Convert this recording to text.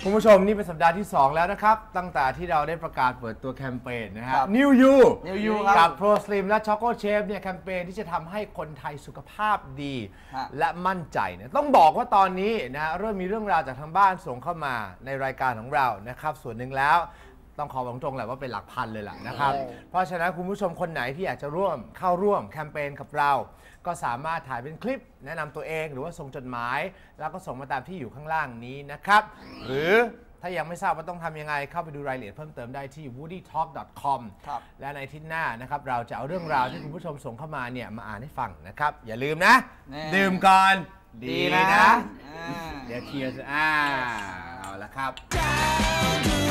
คุณผู้ชมนี่เป็นสัปดาห์ที่2แล้วนะครับตั้งแต่ที่เราได้ประกาศเปิดตัวแคมเปญนะฮะ New You กับ Pro Slim และ Choco Chef เนี่ยแคมเปญที่จะทำให้คนไทยสุขภาพดีและมั่นใจเนี่ยต้องบอกว่าตอนนี้นะเริ่มมีเรื่องราวจากทางบ้านส่งเข้ามาในรายการของเรานะครับส่วนหนึ่งแล้วต้องขอบอกตรงแหละว่าเป็นหลักพันเลยล่ะนะครับเพราะฉะนั้นคุณผู้ชมคนไหนที่อยากจะเข้าร่วมแคมเปญกับเราก็สามารถถ่ายเป็นคลิปแนะนำตัวเองหรือว่าส่งจดหมายแล้วก็ส่งมาตามที่อยู่ข้างล่างนี้นะครับหรือถ้ายังไม่ทราบว่าต้องทำยังไงเข้าไปดูรายละเอียดเพิ่มเติมได้ที่ woodytalk.com และในอาทิตย์หน้านะครับเราจะเอาเรื่องราวที่คุณผู้ชมส่งเข้ามาเนี่ยมาอ่านให้ฟังนะครับอย่าลืมนะดื่มก่อนดีนะเดี๋ยวเชียร์เอาละครับ